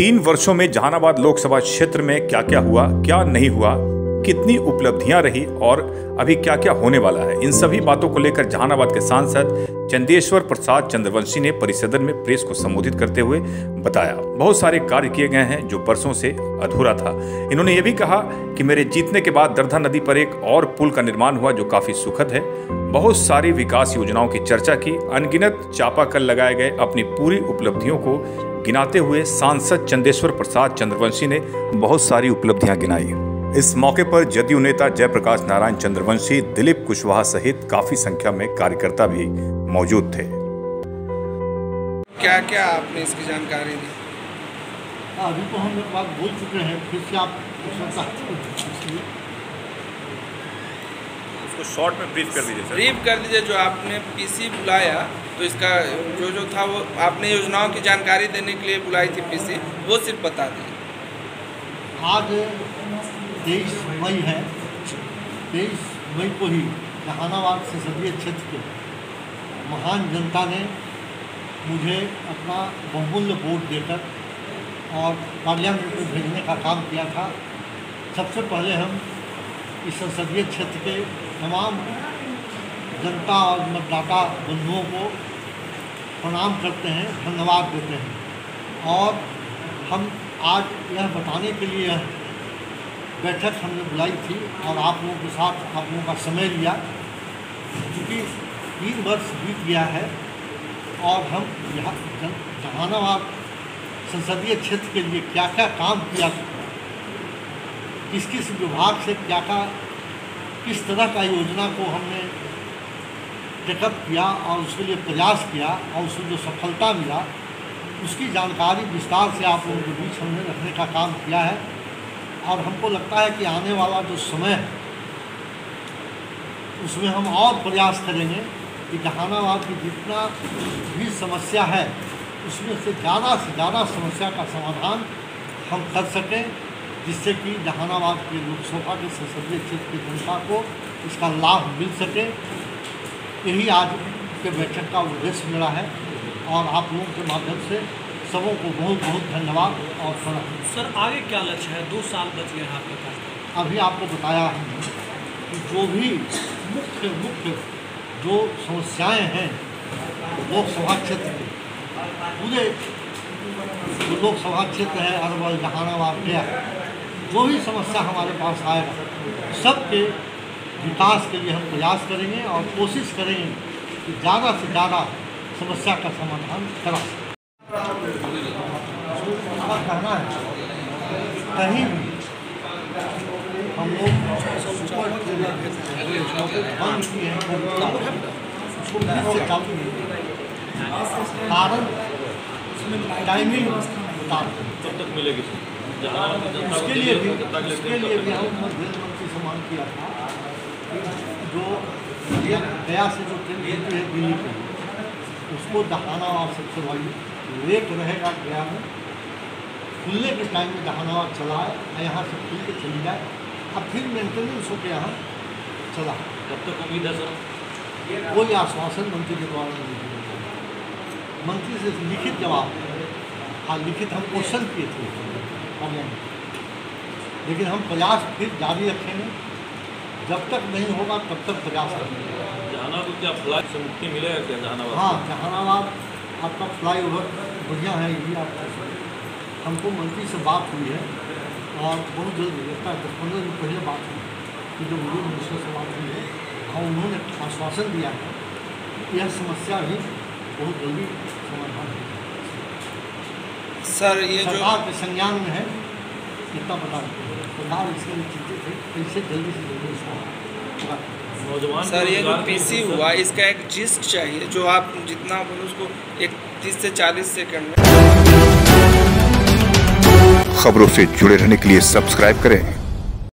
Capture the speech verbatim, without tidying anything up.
तीन वर्षों में जहानाबाद लोकसभा क्षेत्र में क्या क्या हुआ, क्या नहीं हुआ, कितनी उपलब्धियां रही और अभी क्या क्या होने वाला है, इन सभी बातों को लेकर जहानाबाद के सांसद चंदेश्वर प्रसाद चंद्रवंशी ने परिसदन में प्रेस को संबोधित करते हुए बताया, बहुत सारे कार्य किए गए हैं जो बरसों से अधूरा था। इन्होंने ये भी कहा कि मेरे जीतने के बाद दरधा नदी पर एक और पुल का निर्माण हुआ जो काफी सुखद है। बहुत सारी विकास योजनाओं की चर्चा की। अनगिनत चापाकल लगाए गए। अपनी पूरी उपलब्धियों को गिनाते हुए सांसद चंदेश्वर प्रसाद चंद्रवंशी ने बहुत सारी उपलब्धियां गिनाई। इस मौके पर जदयू नेता जयप्रकाश नारायण चंद्रवंशी, दिलीप कुशवाहा सहित काफी संख्या में कार्यकर्ता भी मौजूद थे। क्या क्या आपने इसकी जानकारी दी? अभी तो हम लोग बात बोल चुके हैं, फिर से आप उसको शॉर्ट में ब्रीफ कर दीजिए सर। ब्रीफ कर दीजिए। जो आपने पीसी बुलाया तो इसका जो जो था वो आपने योजनाओं की जानकारी देने के लिए बुलाई थी पीसी, वो सिर्फ बता दीजिए। आज तेईस मई है। तेईस मई को ही जहानाबाद संसदीय क्षेत्र के महान जनता ने मुझे अपना बहुमूल्य वोट देकर और पार्लियामेंट में भेजने का काम किया था। सबसे पहले हम इस संसदीय क्षेत्र के तमाम जनता और मतदाता बंधुओं को प्रणाम करते हैं, धन्यवाद देते हैं। और हम आज यह बताने के लिए बैठक हमने बुलाई थी और आप लोगों के साथ आप लोगों का समय लिया, क्योंकि तीन वर्ष बीत गया है और हम यहाँ जहानाबाद संसदीय क्षेत्र के लिए क्या क्या काम किया, किस किस विभाग से क्या क्या किस तरह का योजना को हमने टेकअप किया और उसके लिए प्रयास किया और उसमें जो सफलता मिला उसकी जानकारी विस्तार से आप लोगों के बीच हमने रखने का काम किया है। और हमको लगता है कि आने वाला जो समय है उसमें हम और प्रयास करेंगे कि जहानाबाद की जितना भी समस्या है उसमें से ज़्यादा से ज़्यादा समस्या का समाधान हम कर सकें, जिससे कि जहानाबाद के लोकसभा के संसदीय क्षेत्र की जनता को इसका लाभ मिल सके। यही आज के बैठक का उद्देश्य मेरा है और आप लोगों के माध्यम से सबों को बहुत बहुत धन्यवाद और प्रणाम। सर आगे क्या लक्ष्य है? दो साल बच गए हैं आपके पास। अभी आपको बताया हमने कि जो भी मुख्य मुख्य जो समस्याएं हैं लोकसभा क्षेत्र के, पूरे जो लोकसभा क्षेत्र है अरवल, जहानाबाद, गया, जो भी समस्या हमारे पास आएगा सबके विकास के लिए हम प्रयास करेंगे और कोशिश करेंगे कि ज़्यादा से ज़्यादा समस्या का समाधान करा सकें। कहना है कहीं भी हम लोग सुपर बंद किए हैं, उसको फिर से चालू नहीं, कारण टाइमिंग कब तक मिलेगी उसके लिए भी उसके लिए भी हम रेल मंत्री से मांग किया था जो गया से जो ट्रेन चलती है दिल्ली की, उसको जहानाबाद से चलवाइए। लेट रहेगा गया में, खुलने के टाइम में जहानाबाद चला है, यहाँ से खुल के चली जाए, अब फिर मेंटेनेंस होकर यहाँ चला। कब तक उम्मीद है सर? कोई आश्वासन मंत्री के द्वारा नहीं दिया, मंत्री से लिखित जवाब, हाँ लिखित हम क्वेश्चन किए थे पार्लियामेंट, लेकिन हम प्रयास फिर जारी रखेंगे, जब तक नहीं होगा तब तक प्रयास करेंगे। जहानाबाद को क्या फ्लाई से मुक्ति मिलेगा क्या जहानाबाद? हाँ, जहानाबाद आपका फ्लाई ओवर बढ़िया है, ये आप हमको मंत्री से बात हुई है और बहुत जल्दी लगता है दस पंद्रह दिन पहले बात हुई कि जो मुझे मिनिस्टर से बात हुई है और उन्होंने आश्वासन दिया है कि यह समस्या भी बहुत जल्दी समाधान हो। सर ये सरकार के संज्ञान में है, इतना बता देते सरकार इसके लिए चिंतित है, कैसे जल्दी से जल्दी इसको। सर ये जो पीसी हुआ इसका एक जिस्ट चाहिए, जो आप जितना बोलो उसको एक तीस से चालीस सेकंड में। खबरों से जुड़े रहने के लिए सब्सक्राइब करें